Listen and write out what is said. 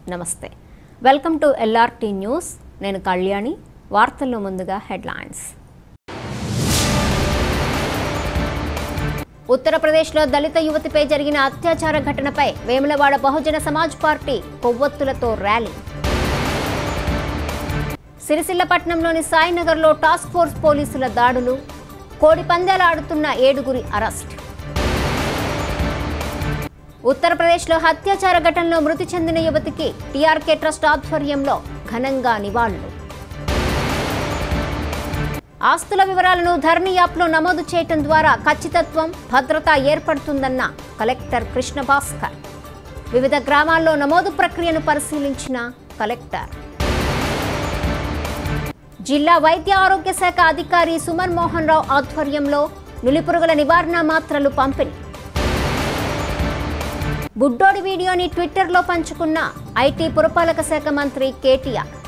నమస్తే welcome to LRT news నేను కళ్యాణి వార్తల్లో ముందుగా హెడ్లైన్స్ ఉత్తరప్రదేశ్లో దళిత యువతిపై జరిగిన అత్యాచార ఘటనపై వేములవాడ బహుజన సమాజ్ పార్టీ కొవ్వొత్తులతో ర్యాలీ సిరిసిల్లపట్నంలోని సాయినగర్లో టాస్క్ ఫోర్స్ పోలీసుల దాడులు కోడి పందాలు ఆడుతున్న 7గురి అరెస్ట్ ఉత్తరప్రదేశ్లో అత్యాచార ఘటనలో మృతి చెందిన యువతికి టీఆర్కే ట్రస్ట్ ఆధ్వర్యంలో ఘనంగా నివాళులు ఆస్తుల వివరాలను ధరణి యాప్లో నమోదు చేయటం ద్వారా ఖచ్చితత్వం భద్రత ఏర్పడుతుందన్న కలెక్టర్ కృష్ణ భాస్కర్ వివిధ గ్రామాల్లో నమోదు ప్రక్రియను పరిశీలించిన కలెక్టర్ జిల్లా వైద్య ఆరోగ్య శాఖ అధికారి సుమన్ మోహన్ రావు ఆధ్వర్యంలో నులిపురుగుల నివారణ మాత్రలు పంపిణీ బుడ్డోడి వీడియోని ట్విట్టర్లో పంచుకున్న ఐటీ పురపాలక శాఖ మంత్రి కేటీఆర్